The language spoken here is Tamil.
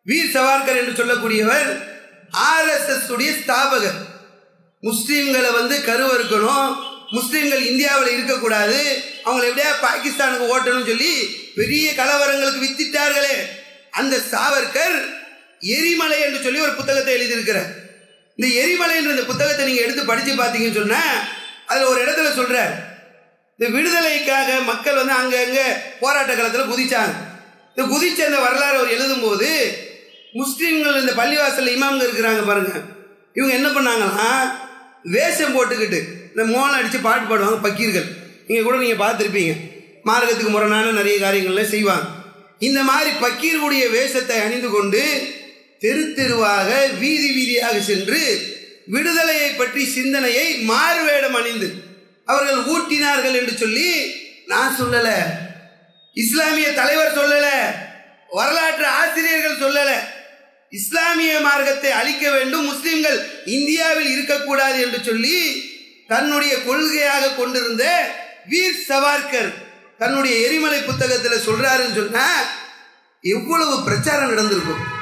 வீர் சவார்கர் என்று சொல்லக்கூடியவர் RSS உடைய ஸ்தாபகர். முஸ்லீம்களை கருவறுக்கணும், முஸ்லீம்கள் இந்தியாவில் இருக்கக்கூடாது, அவங்களை எப்படியா பாகிஸ்தானுக்கு ஓட்டணும்னு சொல்லி பெரிய கலவரங்களுக்கு வித்திட்டார்களே. அந்த சாவர்கர் எரிமலை என்று சொல்லி ஒரு புத்தகத்தை எழுதியிருக்கிறார். இந்த எரிமலை என்ற இந்த புத்தகத்தை நீங்கள் எடுத்து படித்து பார்த்தீங்கன்னு சொன்னால் அதில் ஒரு இடத்துல சொல்கிறார், இந்த விடுதலைக்காக மக்கள் அங்கங்கே போராட்ட காலத்தில் குதிச்சாங்க. இந்த குதிச்ச அந்த வரலாறு அவர் எழுதும்போது முஸ்லீம்கள் இந்த பள்ளிவாசலில் இமாம்கள் இருக்கிறாங்க பாருங்கள், இவங்க என்ன பண்ணாங்கன்னா வேஷம் போட்டுக்கிட்டு இந்த மோளம் அடித்து பாட்டு பாடுவாங்க பக்கீர்கள். நீங்கள் கூட நீங்கள் பார்த்துருப்பீங்க, மார்க்கத்துக்கு முரணான நிறைய காரியங்கள்லாம் செய்வாங்க. இந்த மாதிரி பக்கீர்களுடைய வேஷத்தை அணிந்து கொண்டு தெரு தெருவாக வீதி வீதியாக சென்று விடுதலையை பற்றி சிந்தனையை மாறுவேடம் அணிந்து அவர்கள் ஊட்டினார்கள் என்று சொல்லி நான் சொல்லல, இஸ்லாமிய தலைவர் சொல்லல, வரலாற்று ஆசிரியர்கள் சொல்லல. இஸ்லாமிய மார்க்கத்தை அழிக்க வேண்டும், முஸ்லிம்கள் இந்தியாவில் இருக்கக்கூடாது என்று சொல்லி தன்னுடைய கொள்கையாக கொண்டிருந்த வீர் சவார்கர் தன்னுடைய எரிமலை புத்தகத்தில் சொல்றாருன்னு சொன்னா எவ்வளவு பிரச்சாரம் நடந்திருக்கும்.